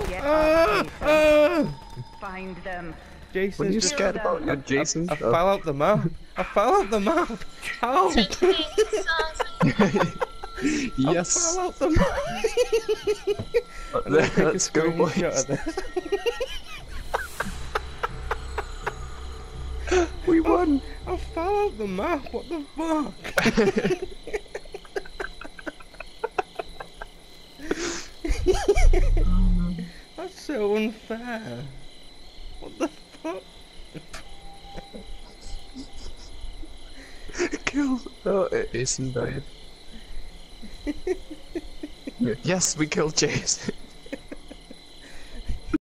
Get up, Jason. Find them. Jason, What are you scared about? You're Jason. I fell out the map. I fell out the map. Help! Yes. I fell out the map. Let's go, boys. We won. I fell out the map. What the fuck? That's so unfair. What the fuck? Kill. Oh, Jason died. Yes, we killed Jason.